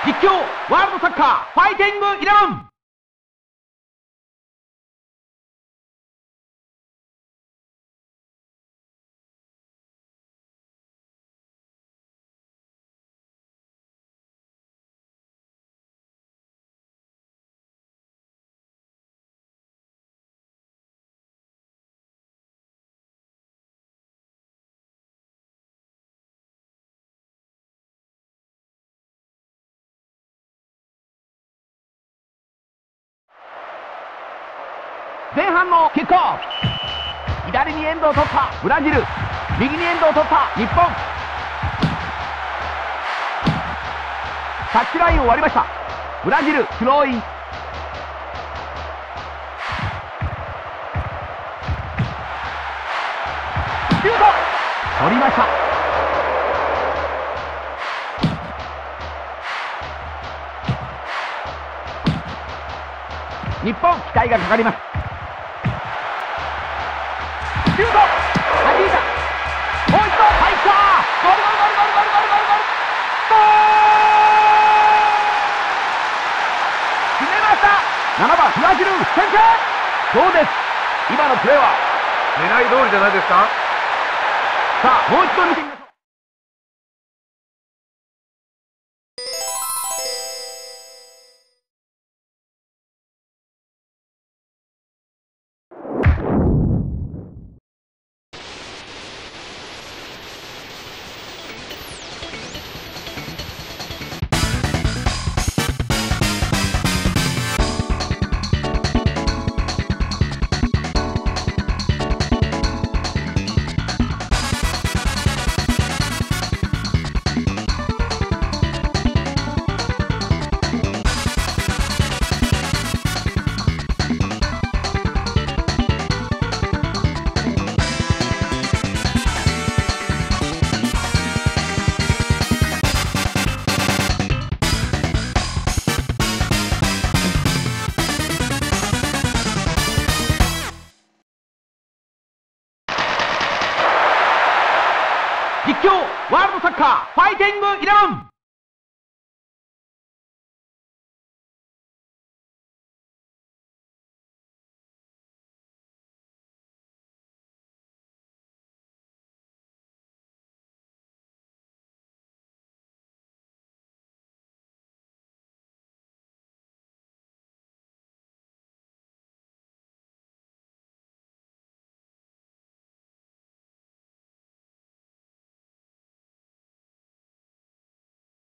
実況ワールドサッカーファイティングイレブン。前半のキックオフ。左にエンドを取ったブラジル、右にエンドを取った日本。タッチラインを割りました。ブラジルスローイン。シュート取りました。日本期待がかかります。シュート弾いた。もう一度入った。ゴールゴールゴールゴールゴールゴールゴールゴールゴール。決めました。7番ブラジル先制。どうです今のプレーは。 狙い通りじゃないですか。 さあもう一度見てみましょう。実況ワールドサッカーファイティングイレブン。